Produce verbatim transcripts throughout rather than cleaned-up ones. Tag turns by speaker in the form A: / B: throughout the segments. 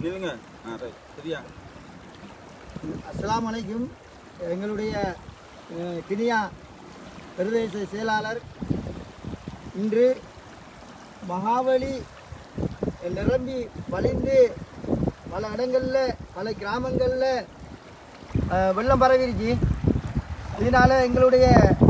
A: நில்லுங்க. All right. சரியா?
B: அஸ்ஸலாமு அலைக்கும். எங்களுடைய கினியா பிரதேச செயலாளர் இன்று மகாவலி நிரம்பி வழிந்து பல இடங்களில் பல கிராமங்களில் வெள்ளம் பரவிருச்சு. இதனால் எங்களுடைய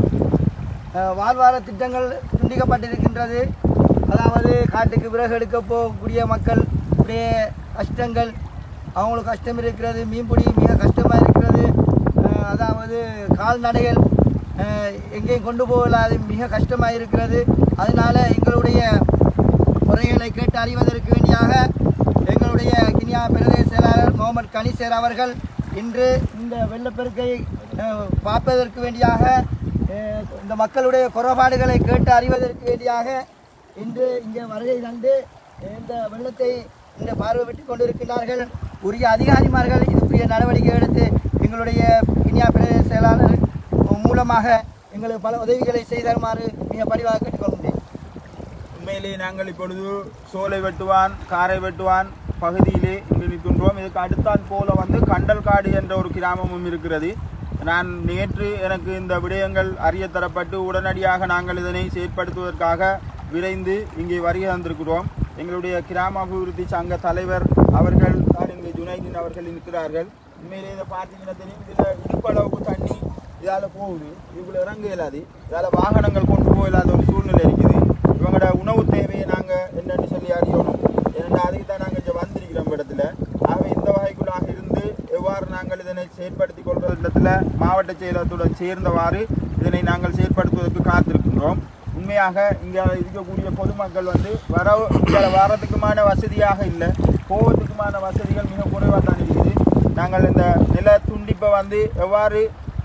B: வாழ்வார திட்டங்கள் துண்டிக்கப்பட்டிருக்கின்றது. அதாவது காட்டுக்கு விறகு எடுக்க போகக்கூடிய மக்கள் உடைய கஷ்டங்கள், அவங்களுக்கு கஷ்டம் இருக்கிறது. மீன்பிடி மிக கஷ்டமாக இருக்கிறது. அதாவது கால்நடைகள் எங்கேயும் கொண்டு போகலாது மிக கஷ்டமாக இருக்கிறது. அதனால் எங்களுடைய குறைகளை கேட்டு அறிவதற்கு வேண்டியாக எங்களுடைய கினியா பிரதேச செயலாளர் முகமது கனிசேர் அவர்கள் இன்று இந்த வெள்ளப்பெருக்கை பார்ப்பதற்கு வேண்டியாக, இந்த மக்களுடைய குறைபாடுகளை கேட்டு அறிவதற்கு வேண்டியாக இன்று இங்கே வருகை தந்து இந்த வெள்ளத்தை இந்த பார்வையிட்டு கொண்டிருக்கிறார்கள். உரிய அதிகாரிமார்கள் இதுக்குரிய நடவடிக்கை எடுத்து எங்களுடைய கினியா பிரதேச செயலாளர் மூலமாக எங்களுக்கு பல உதவிகளை செய்தருமாறு மிக பணிவாக கேட்டுக்கொள்கிறேன்.
A: உண்மையிலே நாங்கள் இப்பொழுது சோலை வெட்டுவான் காரை வெட்டுவான் பகுதியிலே இங்கு நிற்கின்றோம். இதுக்கு அடுத்தான் போல வந்து கண்டல்காடு என்ற ஒரு கிராமமும் இருக்கிறது. நான் நேற்று எனக்கு இந்த விடயங்கள் அறிய தரப்பட்டு உடனடியாக நாங்கள் இதனை செயற்படுத்துவதற்காக விரைந்து இங்கே வருகை தந்திருக்கிறோம். எங்களுடைய கிராம அபிவிருத்தி சங்க தலைவர் அவர்கள் தான் இங்கே ஜுனைதீன் அவர்கள் இருக்கிறார்கள். உண்மையிலே இதை பார்த்தீங்கன்னா தெரியும், இதில் இடுப்பளவுக்கு தண்ணி இதால் போகுது. இவ்வளோ இறங்க இயலாது, இதால் வாகனங்கள் கொண்டு போக இல்லாத ஒரு சூழ்நிலை இருக்குது. இவங்களோட உணவு தேவையை நாங்கள் என்னென்னு சொல்லி அறியணும். ஏன்னா அதுக்கு தான் நாங்கள் இங்கே வந்திருக்கிறோம் இடத்துல. ஆகவே இந்த வகைக்குள்ளாக இருந்து எவ்வாறு நாங்கள் இதனை செயற்படுத்தி கொள்கிற இடத்துல மாவட்ட செயலகத்துடன் சேர்ந்தவாறு இதனை நாங்கள் செயற்படுத்துவதற்கு காத்திருக்கின்றோம். உண்மையாக இங்கே இருக்கக்கூடிய பொதுமக்கள் வந்து வர இங்கே வரத்துக்குமான வசதியாக இல்லை, போவதுக்குமான வசதிகள் மிக குறைவாக தான் இருக்குது. நாங்கள் இந்த நில துண்டிப்பை வந்து எவ்வாறு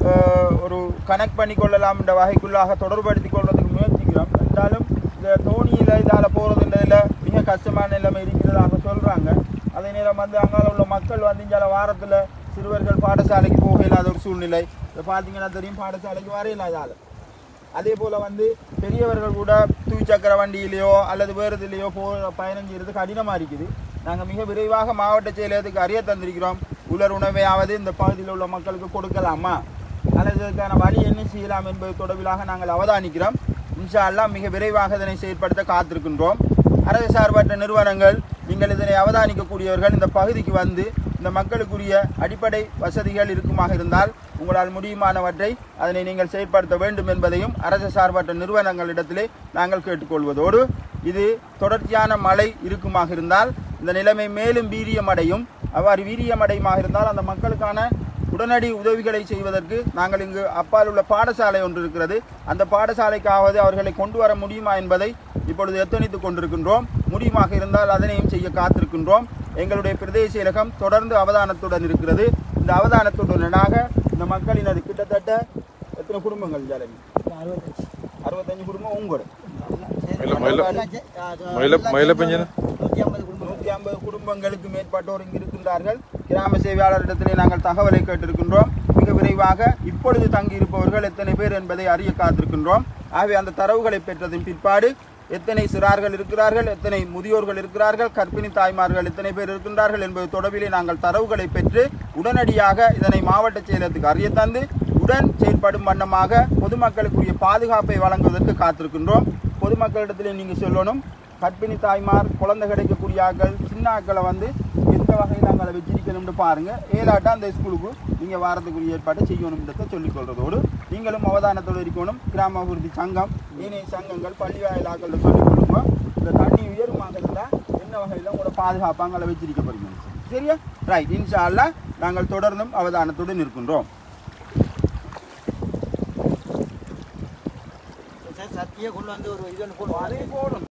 A: ஒரு கனெக்ட் பண்ணி கொள்ளலாம் என்ற வகைக்குள்ளாக தொடர்படுத்தி கொள்வதற்கு முயற்சிக்கிறோம். இருந்தாலும் இந்த தோணியில் இதால் போகிறதுன்றதில் மிக கஷ்டமான நிலைமை இருக்கிறதாக சொல்கிறாங்க. அதே நேரம் வந்து அங்கால உள்ள மக்கள் வந்து இங்கே வாரத்தில் சிறுவர்கள் பாடசாலைக்கு போக இல்லாத ஒரு சூழ்நிலை. இதை பார்த்தீங்கன்னா தெரியும், பாடசாலைக்கு வர இல்லாதால். அதே போல் வந்து பெரியவர்கள் கூட தூச்சக்கர வண்டியிலையோ அல்லது வேறு இதுலையோ போ பயணம் செய்கிறது கடினமாக இருக்குது. நாங்கள் மிக விரைவாக மாவட்ட செயலகத்துக்கு அறிய தந்திருக்கிறோம். உலர் உணவையாவது இந்த பகுதியில் உள்ள மக்களுக்கு கொடுக்கலாமா அல்லது இதற்கான வழி என்ன செய்யலாம் என்பது தொடர்பிலாக நாங்கள் அவதானிக்கிறோம். இன்ஷா அல்லாஹ் மிக விரைவாக இதனை செயற்படுத்த காத்திருக்கின்றோம். அரசு சார்பற்ற நிறுவனங்கள், நீங்கள் இதனை அவதானிக்கக்கூடியவர்கள் இந்த பகுதிக்கு வந்து இந்த மக்களுக்குரிய அடிப்படை வசதிகள் இருக்குமாக இருந்தால் உங்களால் முடியுமானவற்றை அதனை நீங்கள் செயற்படுத்த வேண்டும் என்பதையும் அரசு சார்பற்ற நிறுவனங்களிடத்திலே நாங்கள் கேட்டுக்கொள்வதோடு, இது தொடர்ச்சியான மழை இருக்குமாக இருந்தால் இந்த நிலைமை மேலும் வீரியமடையும். அவ்வாறு வீரியமடையுமாக இருந்தால் அந்த மக்களுக்கான உடனடி உதவிகளை செய்வதற்கு நாங்கள் இங்கு அப்பால் உள்ள பாடசாலை ஒன்று இருக்கிறது. அந்த பாடசாலைக்காவது அவர்களை கொண்டு வர முடியுமா என்பதை இப்பொழுது எத்தனித்துக் கொண்டிருக்கின்றோம். முடியுமாக இருந்தால் அதனையும் செய்ய காத்திருக்கின்றோம். எங்களுடைய பிரதேச செயலகம் தொடர்ந்து அவதானத்துடன் இருக்கிறது. இந்த அவதானத்துடனாக இந்த மக்களினது கிட்டத்தட்ட எத்தனை குடும்பங்கள் ஜாலமி? அறுபத்தஞ்சு குடும்பம் உங்களோட நூற்றி ஐம்பது குடும்பங்களுக்கு மேற்பட்டோர் இங்கு இருக்கின்றார்கள். கிராம சேவையாளரிடத்திலே நாங்கள் தகவலை கேட்டிருக்கின்றோம். மிக விரைவாக இப்பொழுது தங்கியிருப்பவர்கள் எத்தனை பேர் என்பதை அறிய காத்திருக்கின்றோம். ஆகவே அந்த தரவுகளை பெற்றதன் பிற்பாடு எத்தனை சிறார்கள் இருக்கிறார்கள், எத்தனை முதியோர்கள் இருக்கிறார்கள், கர்ப்பிணி தாய்மார்கள் எத்தனை பேர் இருக்கின்றார்கள் என்பது தொடர்பிலே நாங்கள் தரவுகளை பெற்று உடனடியாக இதனை மாவட்ட செயலகத்துக்கு அறிய தந்து உடன் செயல்படும் வண்ணமாக பொதுமக்களுக்குரிய பாதுகாப்பை வழங்குவதற்கு காத்திருக்கின்றோம். பொதுமக்களிடத்திலே நீங்கள் சொல்லணும், கர்ப்பிணி தாய்மார், குழந்தை கிடைக்கக்கூடிய ஆக்கள், சின்ன ஆக்களை வந்து எந்த வகையில் நாங்கள் அதை வச்சிருக்கணும்னு பாருங்கள். ஏழாட்டா அந்த ஸ்கூலுக்கு நீங்கள் வாரத்துக்குரிய ஏற்பாட்டை செய்யணும்ன்றதை சொல்லிக்கொள்வதோடு நீங்களும் அவதானத்தோடு இருக்கணும். கிராம அபிவிருத்தி சங்கம், ஏனைய சங்கங்கள், பள்ளி வாயிலாக்கள் சொல்லிக்கொள்ளுங்க. இந்த தண்ணி உயர்மாக இருந்தால் என்ன வகையில் உங்களோட பாதுகாப்பாக அதை வச்சிருக்கப்படுங்க. சரியா? ரைட். இன்ஷா அல்லாஹ் நாங்கள் தொடர்ந்தும் அவதானத்துடன் இருக்கின்றோம்.
B: சத்திய கொண்டு வந்து ஒரு இது போடும்.